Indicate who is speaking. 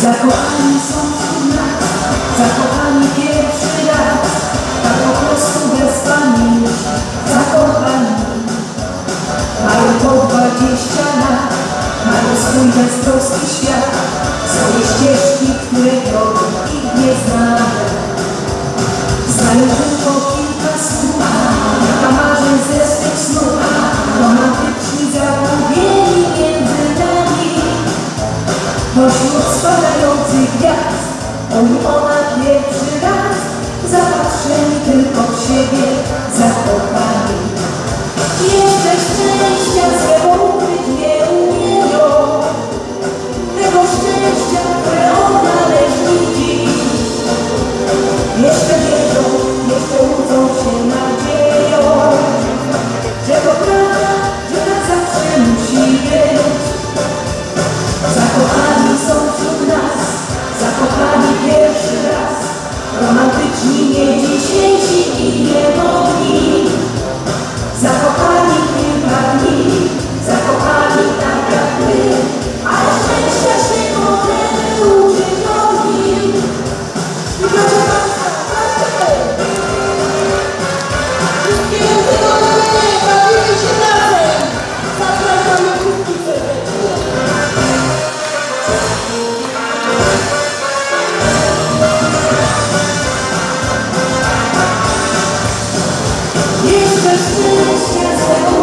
Speaker 1: Zakochani są wśród nas, zakochani pierwszy raz, tak po prostu bez pamięci, zakochani. Mają po 20 lat, mają swój beztroski świat, swoje ścieżki, które drogą ich nie znają. Znają tylko kilka słów, kilka marzeń ze swych snów, romantyczni zagubieni między nami. Pośród spadających gwiazd, on i ona pierwszy raz, zapatrzeni tylko w siebie, zakochani. Jeszcze szczęścia swego ukryć nie umieją, tego szczęścia, które odnaleźli dziś. Jeszcze wierzą, jeszcze łudzą się nadzieją, że to prawda, że tak zawsze musi być. Zakochani są wśród nas, zakochani pierwszy raz, romantyczni, nie dzisiejsi i niemodni. Zakochani kilka dni, zakochani tak jak my, ale szczęścia się możemy uczyć od nich. I proszę Państwa, wszystkiego tygodnia, bawimy się razem. Zapraszamy wszystkich serdecznie. Jeszcze szczęścia swego